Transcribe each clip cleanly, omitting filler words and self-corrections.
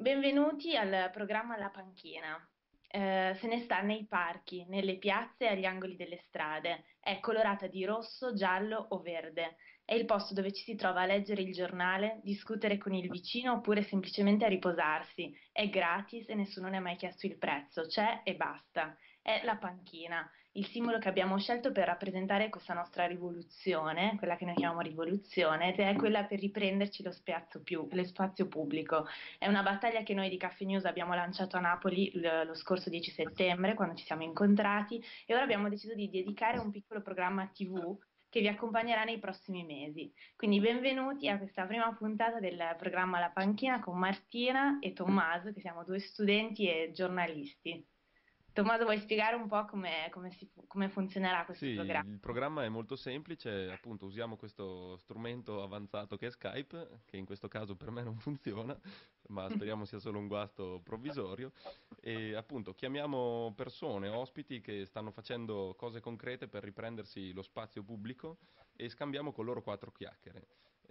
Benvenuti al programma La Panchina. Se ne sta nei parchi, nelle piazze e agli angoli delle strade. È colorata di rosso, giallo o verde. È il posto dove ci si trova a leggere il giornale, discutere con il vicino oppure semplicemente a riposarsi. È gratis e nessuno ne ha mai chiesto il prezzo. C'è e basta. È La Panchina, il simbolo che abbiamo scelto per rappresentare questa nostra rivoluzione, quella che noi chiamiamo rivoluzione, ed è quella per riprenderci lo spazio pubblico. È una battaglia che noi di Caffè News abbiamo lanciato a Napoli lo scorso 10 settembre, quando ci siamo incontrati, e ora abbiamo deciso di dedicare un piccolo programma TV che vi accompagnerà nei prossimi mesi. Quindi benvenuti a questa prima puntata del programma La Panchina con Martina e Tommaso, che siamo due studenti e giornalisti. Tommaso, vuoi spiegare un po' come funzionerà Sì, questo programma? il programma è molto semplice, appunto usiamo questo strumento avanzato che è Skype, che in questo caso per me non funziona, ma speriamo sia solo un guasto provvisorio, e appunto chiamiamo persone, ospiti che stanno facendo cose concrete per riprendersi lo spazio pubblico e scambiamo con loro quattro chiacchiere.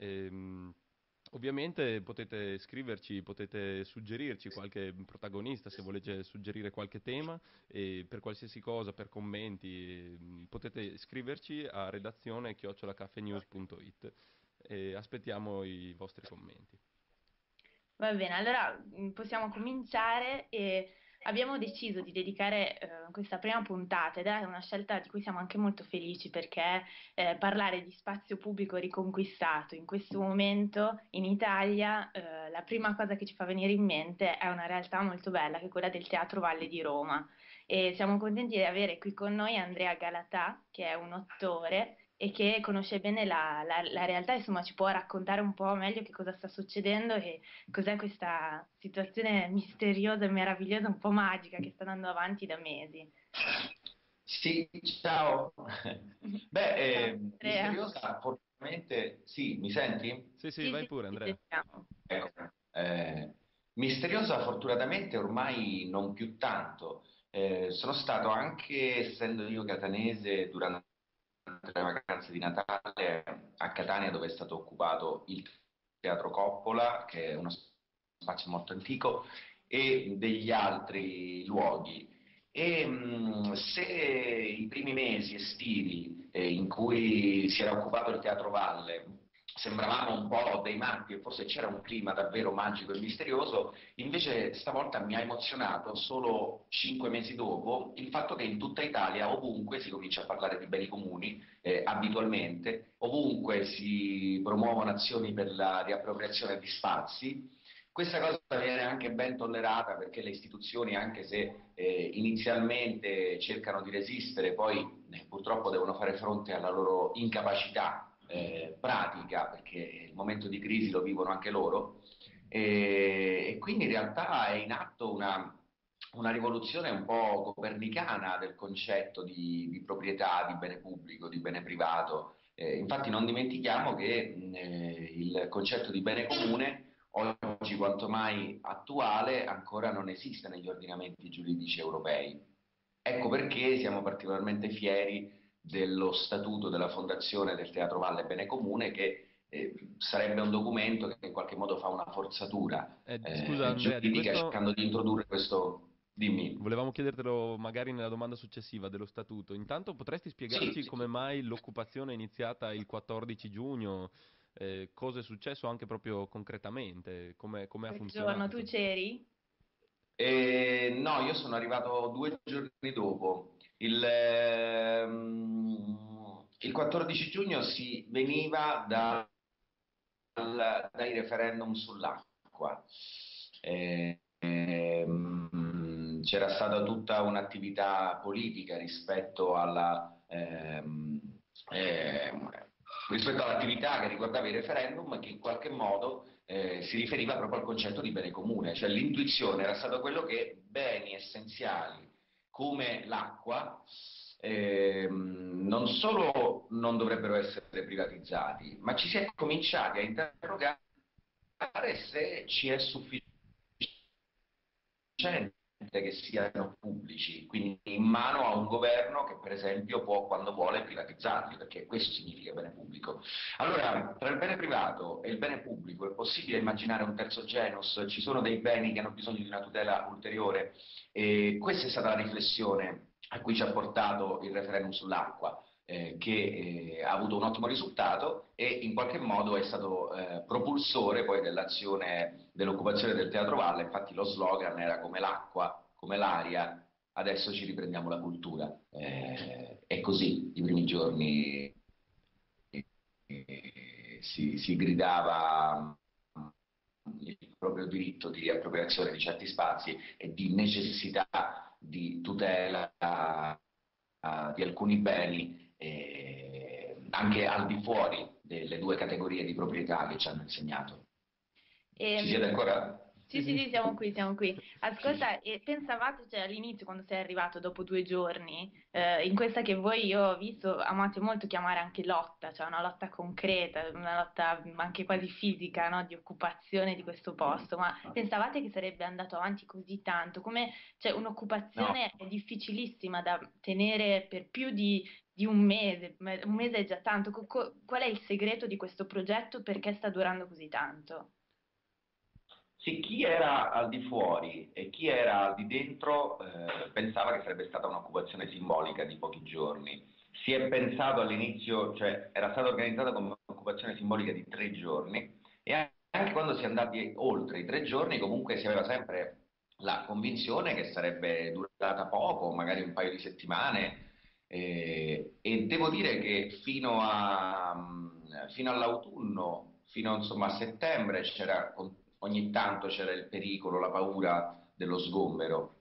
Ovviamente potete scriverci, potete suggerirci qualche protagonista se volete suggerire qualche tema e per qualsiasi cosa, per commenti, potete scriverci a redazione@caffenews.it e aspettiamo i vostri commenti. Va bene, allora possiamo cominciare e abbiamo deciso di dedicare questa prima puntata ed è una scelta di cui siamo anche molto felici perché parlare di spazio pubblico riconquistato in questo momento in Italia, la prima cosa che ci fa venire in mente è una realtà molto bella che è quella del Teatro Valle di Roma e siamo contenti di avere qui con noi Andrea Galatà, che è un attore e che conosce bene la realtà, insomma ci può raccontare un po' meglio che cosa sta succedendo e cos'è questa situazione misteriosa e meravigliosa, un po' magica che sta andando avanti da mesi. Sì, ciao. Ciao Andrea. Misteriosa, fortunatamente, sì, mi senti? Sì, sì, Sì, vai sì, pure ti Andrea. sentiamo. Ecco. Misteriosa, fortunatamente, ormai non più tanto. Sono stato anche, essendo io catanese, durante le vacanze di Natale a Catania, dove è stato occupato il Teatro Coppola, che è uno spazio molto antico, e degli altri luoghi. Se i primi mesi estivi in cui si era occupato il Teatro Valle sembravamo un po' dei matti e forse c'era un clima davvero magico e misterioso, invece stavolta mi ha emozionato solo 5 mesi dopo il fatto che in tutta Italia ovunque si comincia a parlare di beni comuni, abitualmente, ovunque si promuovono azioni per la riappropriazione di spazi. Questa cosa viene anche ben tollerata perché le istituzioni, anche se inizialmente cercano di resistere, poi purtroppo devono fare fronte alla loro incapacità pratica, perché il momento di crisi lo vivono anche loro, e quindi in realtà è in atto una rivoluzione un po' copernicana del concetto di proprietà, di bene pubblico, di bene privato. Infatti non dimentichiamo che il concetto di bene comune oggi quanto mai attuale ancora non esiste negli ordinamenti giuridici europei. Ecco perché siamo particolarmente fieri dello statuto della Fondazione del Teatro Valle Bene Comune, che sarebbe un documento che in qualche modo fa una forzatura Scusa Andrea, di giuridica questo cercando di introdurre questo. Dimmi. volevamo chiedertelo magari nella domanda successiva dello statuto. Intanto potresti Sì, spiegarci come mai l'occupazione è iniziata il 14 giugno, cosa è successo anche proprio concretamente, come ha Quel giorno tu funzionato? c'eri? No, io sono arrivato 2 giorni dopo. Il 14 giugno si veniva dai referendum sull'acqua. C'era stata tutta un'attività politica rispetto all'attività che riguardava i referendum, che in qualche modo si riferiva proprio al concetto di bene comune, cioè l'intuizione era stata quello che beni essenziali come l'acqua non solo non dovrebbero essere privatizzati, ma ci si è cominciati a interrogare se ci è sufficiente che siano pubblici, quindi in mano a un governo che per esempio può quando vuole privatizzarli, perché questo significa bene pubblico. Allora, tra il bene privato e il bene pubblico è possibile immaginare un terzo genus? Ci sono dei beni che hanno bisogno di una tutela ulteriore? E questa è stata la riflessione a cui ci ha portato il referendum sull'acqua. Che ha avuto un ottimo risultato e in qualche modo è stato propulsore poi dell'azione dell'occupazione del Teatro Valle. Infatti lo slogan era come l'acqua, come l'aria, adesso ci riprendiamo la cultura. È così, i primi giorni si gridava il proprio diritto di appropriazione di certi spazi e di necessità di tutela di alcuni beni, anche al di fuori delle due categorie di proprietà che ci hanno insegnato. Ci siete ancora? Sì, sì, sì, siamo qui, siamo qui. Ascolta, e pensavate, cioè all'inizio quando sei arrivato dopo 2 giorni, in questa che voi io ho visto, amate molto chiamare anche lotta, cioè una lotta concreta, una lotta anche quasi fisica, no? Di occupazione di questo posto, ma pensavate che sarebbe andato avanti così tanto? Come, cioè, No. un'occupazione è difficilissima da tenere per più di un mese è già tanto. Qual è il segreto di questo progetto? Perché sta durando così tanto? Sì, chi era al di fuori e chi era al di dentro pensava che sarebbe stata un'occupazione simbolica di pochi giorni. Si è pensato all'inizio, cioè era stata organizzata come un'occupazione simbolica di 3 giorni e anche quando si è andati oltre i 3 giorni comunque si aveva sempre la convinzione che sarebbe durata poco, magari un paio di settimane e devo dire che fino all'autunno, fino insomma, a settembre ogni tanto c'era il pericolo, la paura dello sgombero.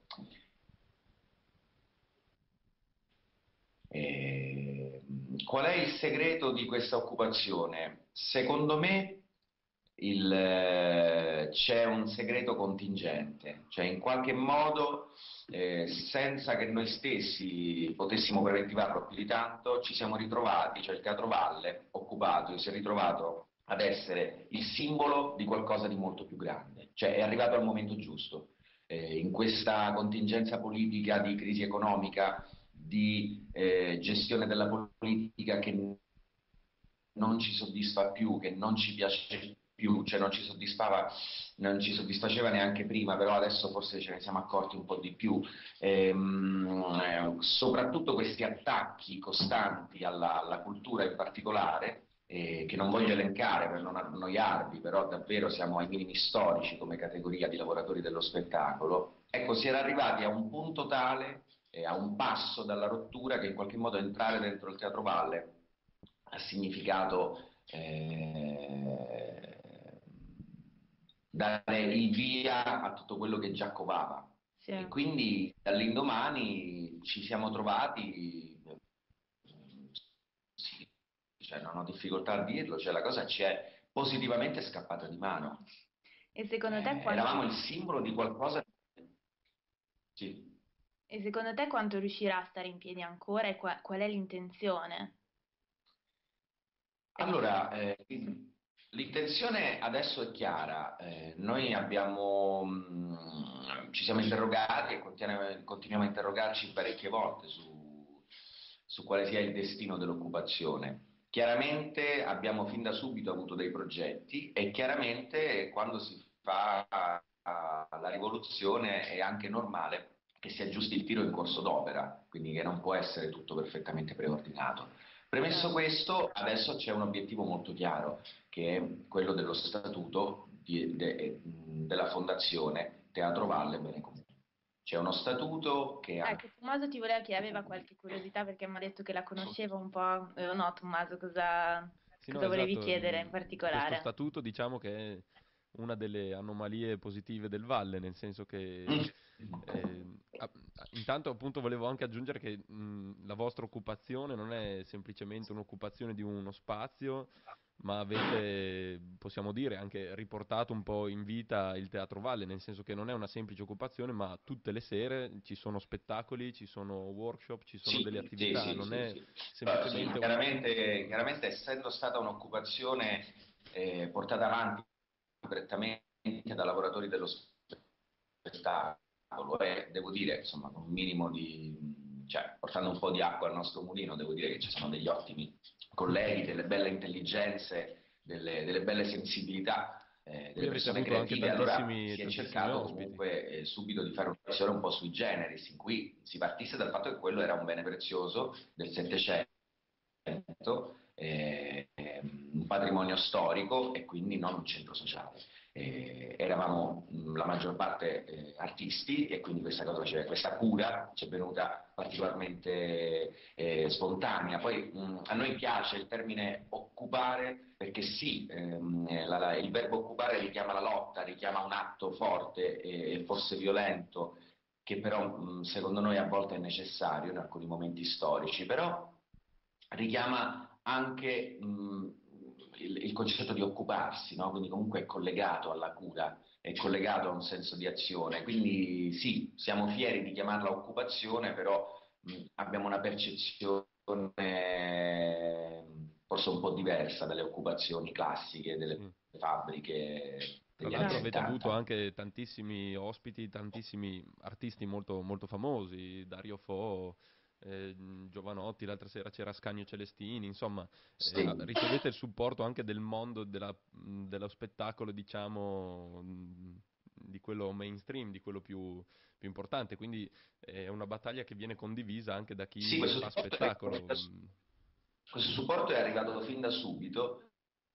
Qual è il segreto di questa occupazione? Secondo me c'è un segreto contingente, cioè in qualche modo senza che noi stessi potessimo preventivarlo più di tanto, ci siamo ritrovati, cioè il Teatro Valle occupato si è ritrovato ad essere il simbolo di qualcosa di molto più grande, cioè è arrivato al momento giusto. In questa contingenza politica di crisi economica, di gestione della politica che non ci soddisfa più, che non ci piace più, cioè non ci soddisfaceva neanche prima, però adesso forse ce ne siamo accorti un po' di più. Soprattutto questi attacchi costanti alla cultura in particolare, che non voglio elencare per non annoiarvi, però davvero siamo ai minimi storici come categoria di lavoratori dello spettacolo. Ecco, si era arrivati a un punto tale, a un passo dalla rottura, che in qualche modo entrare dentro il Teatro Valle ha significato dare il via a tutto quello che già covava. Sì. E quindi dall'indomani ci siamo trovati, sì, cioè non ho difficoltà a dirlo, cioè la cosa ci è positivamente scappata di mano. E secondo te Eravamo il simbolo di qualcosa. Sì. e secondo te quanto riuscirà a stare in piedi ancora e qual è l'intenzione? Perché Allora, l'intenzione adesso è chiara. Noi ci siamo interrogati e continuiamo a interrogarci parecchie volte su quale sia il destino dell'occupazione. Chiaramente abbiamo fin da subito avuto dei progetti e chiaramente quando si fa la rivoluzione è anche normale che si aggiusti il tiro in corso d'opera, quindi che non può essere tutto perfettamente preordinato. Premesso certo. questo, adesso c'è un obiettivo molto chiaro, che è quello dello statuto della Fondazione Teatro Valle Bene Comune. C'è uno statuto che ha. Ecco, Tommaso ti voleva chiedere, aveva qualche curiosità perché mi ha detto che la conosceva un po'. No, Tommaso, Sì, no, cosa volevi esatto. chiedere in Questo particolare? statuto diciamo che è una delle anomalie positive del Valle, nel senso che Mm. intanto appunto volevo anche aggiungere che la vostra occupazione non è semplicemente un'occupazione di uno spazio, ma avete, possiamo dire, anche riportato un po' in vita il Teatro Valle, nel senso che non è una semplice occupazione, ma tutte le sere ci sono spettacoli, ci sono workshop, ci sono delle Sì, sì, attività, sì, non sì, è sì. Sì, semplicemente un. chiaramente essendo stata un'occupazione portata avanti prettamente da lavoratori dello spettacolo, tavolo e devo dire, insomma, con un minimo cioè, portando un po' di acqua al nostro mulino, devo dire che ci sono degli ottimi colleghi, delle belle intelligenze, delle belle sensibilità, Qui delle avete persone avuto anche creative. Allora si è tantissimi cercato ospiti. comunque subito di fare una versione un po' sui generis, in cui si partisse dal fatto che quello era un bene prezioso del Settecento, un patrimonio storico e quindi non un centro sociale. Eravamo la maggior parte artisti e quindi questa cura ci è venuta particolarmente spontanea. Poi a noi piace il termine occupare perché sì, il verbo occupare richiama la lotta, richiama un atto forte e forse violento, che però secondo noi a volte è necessario in alcuni momenti storici, però richiama anche il concetto di occuparsi, no? Quindi comunque è collegato alla cura, è collegato a un senso di azione. Quindi sì, siamo fieri di chiamarla occupazione, però abbiamo una percezione forse un po' diversa dalle occupazioni classiche delle Sì. fabbriche Tra degli anni l'altro avete avuto 70. anche tantissimi ospiti, tantissimi artisti molto, molto famosi, Dario Fo, Giovanotti, l'altra sera c'era Ascanio Celestini, insomma, Sì. ricevete il supporto anche del mondo dello spettacolo, diciamo, di quello mainstream, di quello più importante, quindi è una battaglia che viene condivisa anche da Sì, chi fa spettacolo. questo supporto è arrivato fin da subito.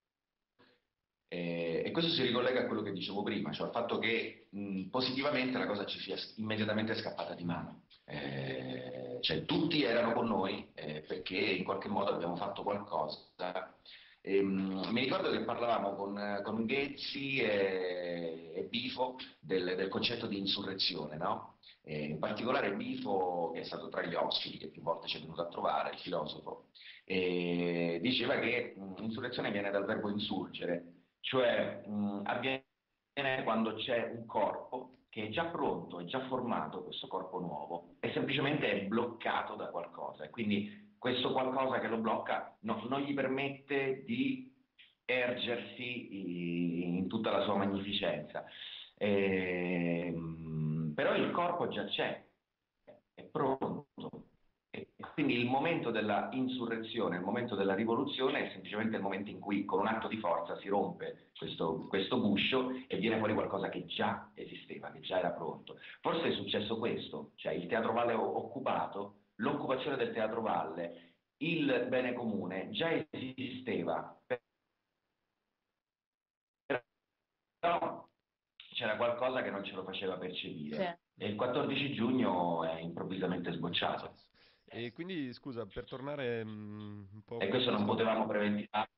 E questo si ricollega a quello che dicevo prima, cioè al fatto che positivamente la cosa ci sia immediatamente scappata di mano. Cioè, tutti erano con noi perché in qualche modo abbiamo fatto qualcosa. Mi ricordo che parlavamo con Ghezzi e Bifo del concetto di insurrezione, no? In particolare Bifo, che è stato tra gli ospiti che più volte ci è venuto a trovare, il filosofo, diceva che insurrezione viene dal verbo insurgere, cioè avviene quando c'è un corpo che è già pronto, è già formato questo corpo nuovo, e semplicemente è bloccato da qualcosa. E quindi questo qualcosa che lo blocca non gli permette di ergersi in tutta la sua magnificenza. Però il corpo già c'è, è pronto. E quindi il momento della insurrezione, il momento della rivoluzione è semplicemente il momento in cui con un atto di forza si rompe questo guscio e viene fuori qualcosa che già esisteva, che già era pronto. Forse è successo questo, cioè il Teatro Valle occupato, l'occupazione del Teatro Valle, il bene comune già esisteva, però c'era qualcosa che non ce lo faceva Sì. percepire e il 14 giugno è improvvisamente È sbocciato. successo. E quindi, scusa, per tornare un po' E con questo non questo. potevamo preventivare.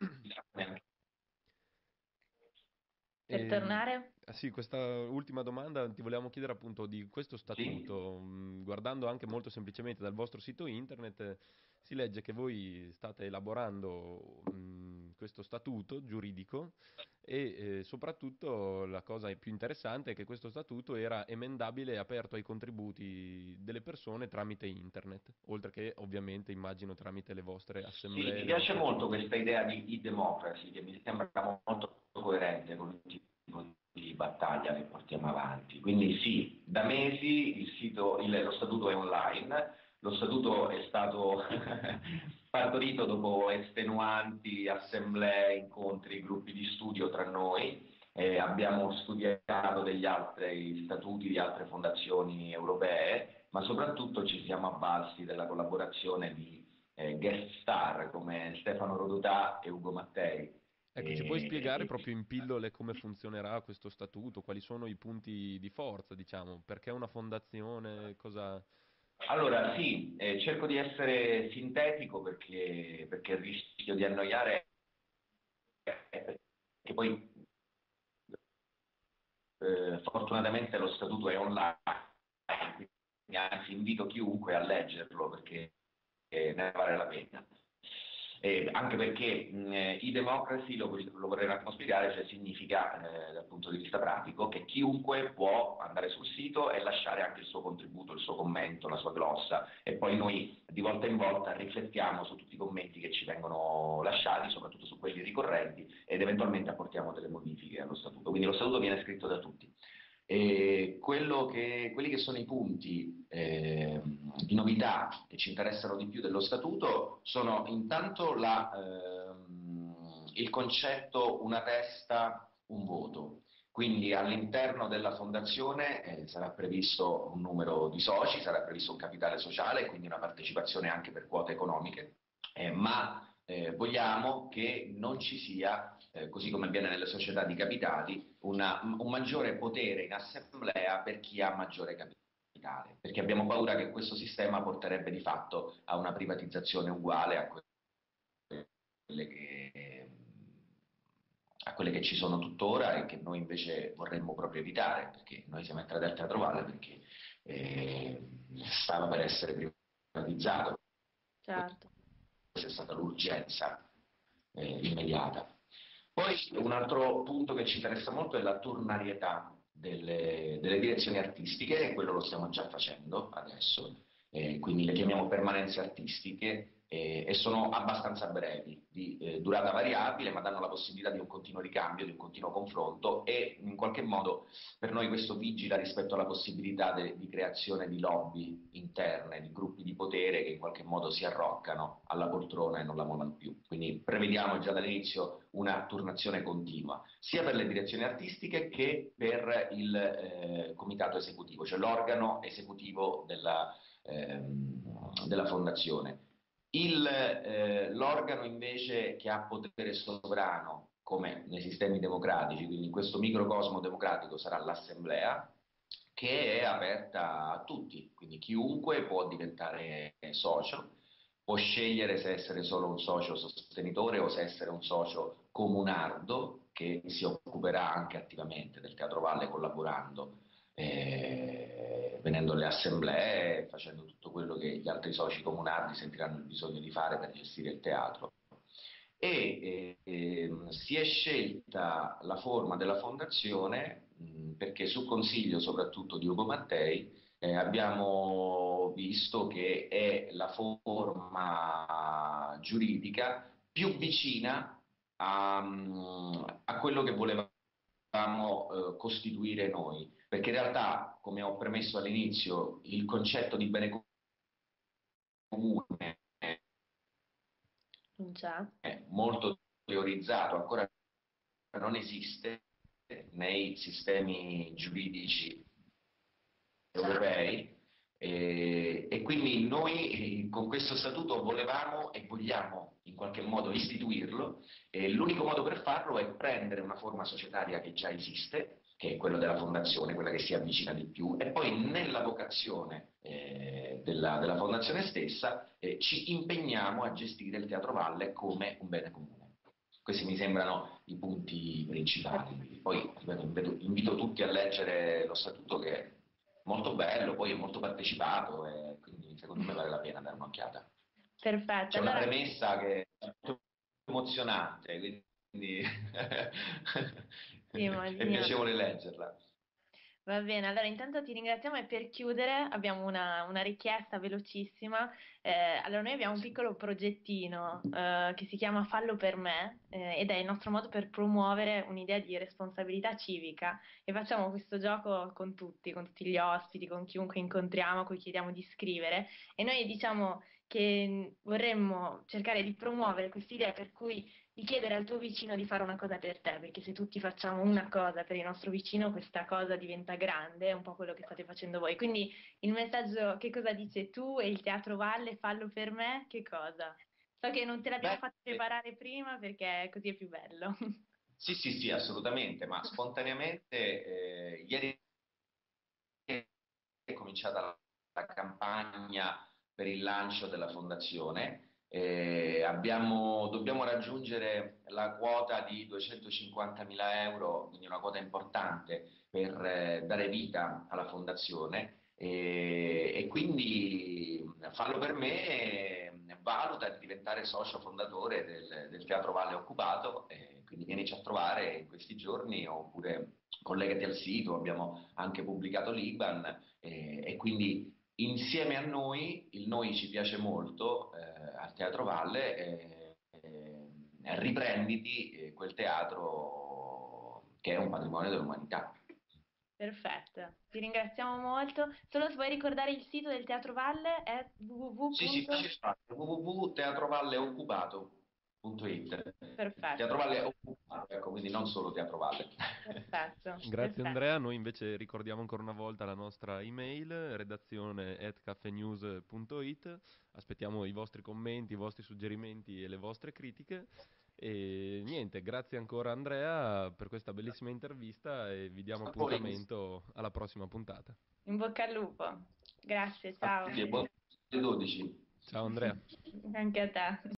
Per Ehm, tornare? sì, questa ultima domanda ti volevamo chiedere appunto di questo Sì? statuto. Guardando anche molto semplicemente dal vostro sito internet, si legge che voi state elaborando questo statuto giuridico e soprattutto la cosa più interessante è che questo statuto era emendabile e aperto ai contributi delle persone tramite internet, oltre che ovviamente immagino tramite le vostre Sì, assemblee, mi le piace vostre molto commissioni. questa idea di e-democracy, che mi sembra molto coerente con il tipo di battaglia che portiamo avanti. Quindi sì, da mesi lo statuto è online, lo statuto è stato partorito dopo estenuanti assemblee, incontri, gruppi di studio tra noi. Abbiamo studiato degli altri statuti di altre fondazioni europee, ma soprattutto ci siamo avvalsi della collaborazione di guest star come Stefano Rodotà e Ugo Mattei. Ecco, ci puoi spiegare E, proprio in pillole come funzionerà questo statuto, quali sono i punti di forza, diciamo, perché una fondazione, cosa. allora, sì, cerco di essere sintetico perché il rischio di annoiare è che poi fortunatamente lo statuto è online, quindi anzi invito chiunque a leggerlo perché ne vale la pena. Anche perché e-democracy, lo vorrei un attimo spiegare, cioè significa dal punto di vista pratico che chiunque può andare sul sito e lasciare anche il suo contributo, il suo commento, la sua glossa e poi noi di volta in volta riflettiamo su tutti i commenti che ci vengono lasciati, soprattutto su quelli ricorrenti ed eventualmente apportiamo delle modifiche allo statuto. Quindi lo statuto viene scritto da tutti. E quelli che sono i punti di novità che ci interessano di più dello statuto sono intanto il concetto una testa, un voto. Quindi all'interno della fondazione sarà previsto un numero di soci, sarà previsto un capitale sociale, quindi una partecipazione anche per quote economiche, ma vogliamo che non ci sia, così come avviene nelle società di capitali, un maggiore potere in assemblea per chi ha maggiore capitale, perché abbiamo paura che questo sistema porterebbe di fatto a una privatizzazione uguale quelle che, a quelle che ci sono tuttora e che noi invece vorremmo proprio evitare, perché noi siamo entrati al Teatro Valle perché stava per essere privatizzato. Certo. Questa è stata l'urgenza immediata. Poi un altro punto che ci interessa molto è la turnarietà delle direzioni artistiche, e quello lo stiamo già facendo adesso, quindi le chiamiamo permanenze artistiche e sono abbastanza brevi, di durata variabile, ma danno la possibilità di un continuo ricambio, di un continuo confronto e in qualche modo per noi questo vigila rispetto alla possibilità di creazione di lobby interne, di gruppi di potere che in qualche modo si arroccano alla poltrona e non la mollano più. Quindi prevediamo già dall'inizio una turnazione continua, sia per le direzioni artistiche che per il comitato esecutivo, cioè l'organo esecutivo della fondazione. L'organo invece che ha potere sovrano, come nei sistemi democratici, quindi in questo microcosmo democratico sarà l'assemblea, che è aperta a tutti, quindi chiunque può diventare socio, può scegliere se essere solo un socio sostenitore o se essere un socio comunardo, che si occuperà anche attivamente del Teatro Valle collaborando, venendo alle assemblee, facendo tutto quello che gli altri soci comunali sentiranno il bisogno di fare per gestire il teatro. Si è scelta la forma della fondazione perché su consiglio soprattutto di Ugo Mattei abbiamo visto che è la forma giuridica più vicina a quello che volevamo costituire noi, perché in realtà, come ho premesso all'inizio, il concetto di bene comune Non c'è. è molto teorizzato, ancora non esiste nei sistemi giuridici europei e quindi noi con questo statuto volevamo e vogliamo in qualche modo istituirlo e l'unico modo per farlo è prendere una forma societaria che già esiste, che è quella della fondazione, quella che si avvicina di più, e poi nella vocazione della fondazione stessa ci impegniamo a gestire il Teatro Valle come un bene comune. Questi mi sembrano i punti principali. Poi invito tutti a leggere lo statuto che è molto bello, poi è molto partecipato e quindi secondo me vale la pena dare un'occhiata. Perfetto, C'è una allora premessa che è molto emozionante, quindi sì, è immaginiamo. piacevole leggerla. Va bene, allora intanto ti ringraziamo e per chiudere abbiamo una richiesta velocissima. Allora noi abbiamo un piccolo progettino che si chiama Fallo per me ed è il nostro modo per promuovere un'idea di responsabilità civica e facciamo questo gioco con tutti gli ospiti, con chiunque incontriamo, a cui chiediamo di scrivere e noi diciamo che vorremmo cercare di promuovere quest'idea per cui di chiedere al tuo vicino di fare una cosa per te, perché se tutti facciamo una cosa per il nostro vicino, questa cosa diventa grande, è un po' quello che state facendo voi. Quindi il messaggio, che cosa dice tu e il Teatro Valle, fallo per me, che cosa? So che non te l'abbiamo Beh, fatto preparare prima perché così è più bello. sì, sì, sì, assolutamente, ma spontaneamente ieri è cominciata la campagna per il lancio della fondazione. Dobbiamo raggiungere la quota di 250.000 euro, quindi una quota importante per dare vita alla fondazione e quindi fallo per me, valuta di diventare socio fondatore del Teatro Valle Occupato, quindi vienici a trovare in questi giorni oppure collegati al sito, abbiamo anche pubblicato l'IBAN e quindi insieme a noi, il noi ci piace molto al Teatro Valle, riprenditi quel teatro che è un patrimonio dell'umanità. Perfetto, ti ringraziamo molto. Solo se vuoi ricordare il sito del Teatro Valle è Sì, sì, www. facile spazio, www.teatrovalleoccupato.it. Teatro Perfetto, Valle Occupato, ecco, quindi non solo Teatro Valle. perfetto, Grazie perfetto. Andrea, noi invece ricordiamo ancora una volta la nostra email redazione@caffenews.it, aspettiamo i vostri commenti, i vostri suggerimenti e le vostre critiche e niente, grazie ancora Andrea per questa bellissima intervista e vi diamo A voi, appuntamento alla prossima puntata. In bocca al lupo. Grazie, a ciao. tutti e buon 12. Ciao Andrea. Anche a te.